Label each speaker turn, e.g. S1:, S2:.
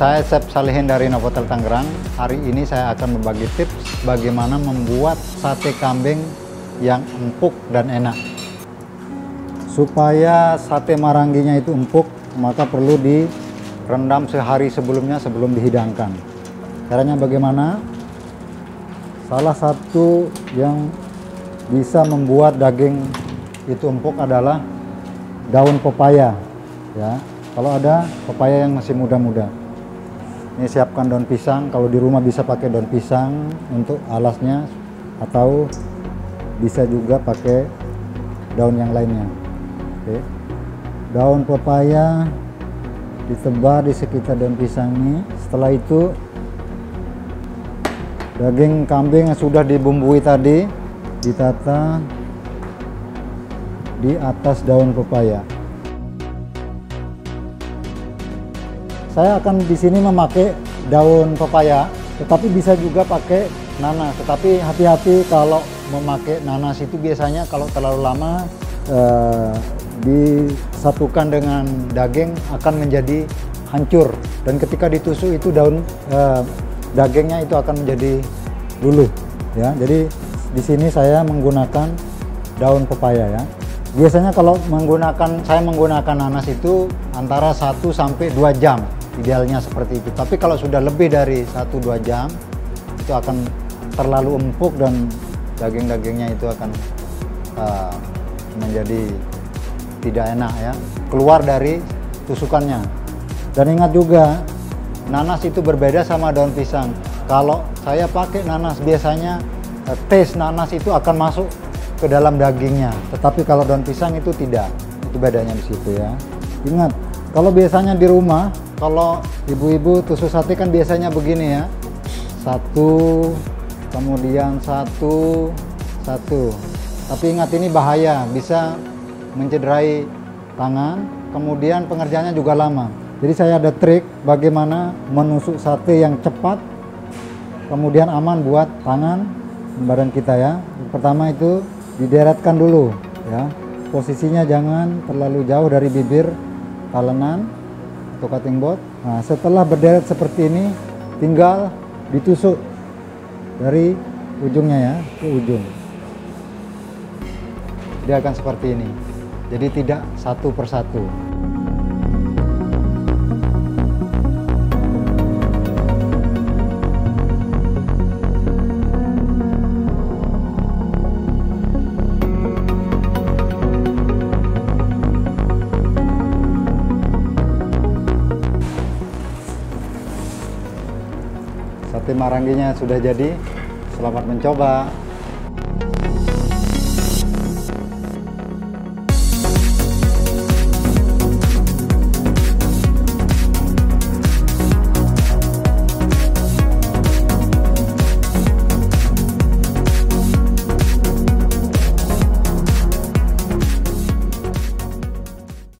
S1: saya Chef Salihin dari Novotel Tangerang. Hari ini saya akan berbagi tips bagaimana membuat sate kambing yang empuk dan enak. Supaya sate marangginya itu empuk, maka perlu direndam sehari sebelumnya sebelum dihidangkan. Caranya bagaimana? Salah satu yang bisa membuat daging itu empuk adalah daun pepaya. Ya, kalau ada pepaya yang masih muda-muda. Ini siapkan daun pisang, kalau di rumah bisa pakai daun pisang untuk alasnya atau bisa juga pakai daun yang lainnya. Oke. Daun pepaya ditebar di sekitar daun pisang ini. Setelah itu daging kambing yang sudah dibumbui tadi ditata di atas daun pepaya. Saya akan di sini memakai daun pepaya, tetapi bisa juga pakai nanas. Tetapi hati-hati kalau memakai nanas itu biasanya kalau terlalu lama disatukan dengan daging akan menjadi hancur. Dan ketika ditusuk itu daun dagingnya itu akan menjadi luluh. Ya, jadi di sini saya menggunakan daun pepaya ya. Biasanya kalau saya menggunakan nanas itu antara 1 sampai 2 jam. Idealnya seperti itu. Tapi kalau sudah lebih dari 1-2 jam itu akan terlalu empuk dan daging-dagingnya itu akan menjadi tidak enak ya, keluar dari tusukannya. Dan ingat juga nanas itu berbeda sama daun pisang. Kalau saya pakai nanas biasanya taste nanas itu akan masuk ke dalam dagingnya, tetapi kalau daun pisang itu tidak. Itu bedanya di situ ya. Ingat, kalau biasanya di rumah, kalau ibu-ibu tusuk sate kan biasanya begini ya, 1, kemudian 1. Tapi ingat ini bahaya, bisa mencederai tangan, kemudian pengerjaannya juga lama. Jadi saya ada trik bagaimana menusuk sate yang cepat, kemudian aman buat tangan dan badan kita ya. Pertama itu dideretkan dulu ya, posisinya jangan terlalu jauh dari bibir talenan atau cutting board. Nah, setelah berderet seperti ini tinggal ditusuk dari ujungnya ya ke ujung. Dia akan seperti ini, jadi tidak satu persatu. Sate marangginya sudah jadi. Selamat mencoba.